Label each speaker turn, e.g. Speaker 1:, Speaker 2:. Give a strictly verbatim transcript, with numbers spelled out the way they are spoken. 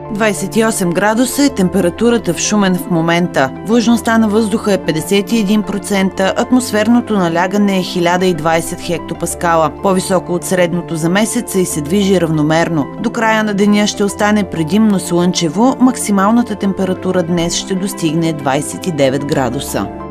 Speaker 1: двадесет и осем градуса е температурата в Шумен в момента. Влажността на въздуха е петдесет и един процента, атмосферното налягане е хиляда и двадесет хектопаскала, по-високо от средното за месеца и се движи равномерно. До края на деня ще остане предимно слънчево, максималната температура днес ще достигне двадесет и девет градуса.